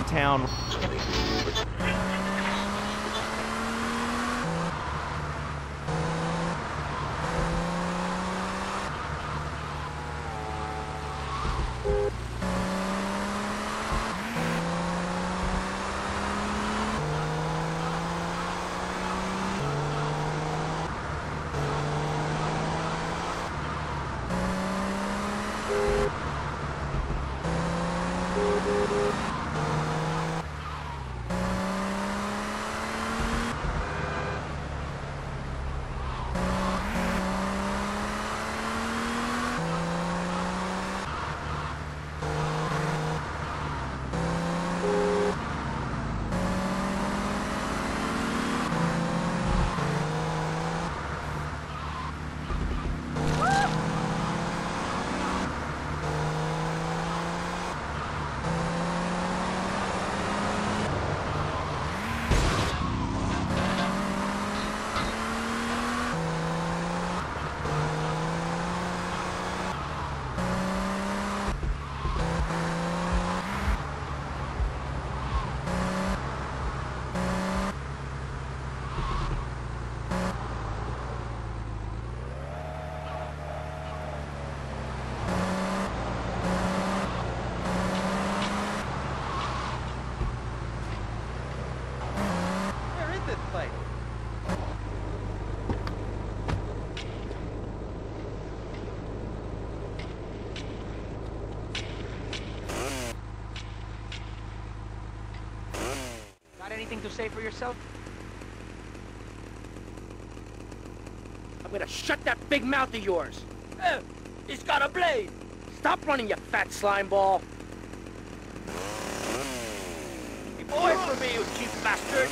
town. Anything to say for yourself? I'm gonna shut that big mouth of yours. He's got a blade. Stop running, you fat slime ball. Keep away from me, you cheap bastard.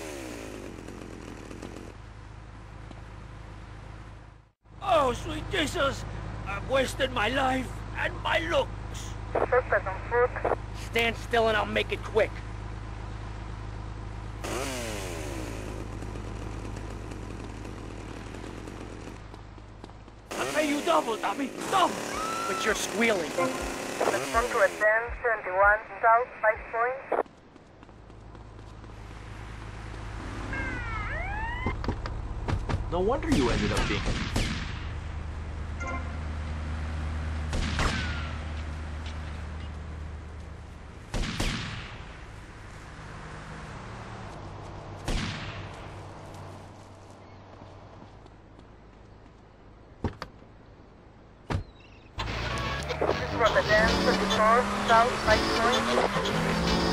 Oh, sweet Jesus. I've wasted my life and my looks. Stand still and I'll make it quick. You double, dummy, double! But you're squealing. Respond to advance 71 South 5 point. No wonder you ended up being... This is from advance 24 South 5 point.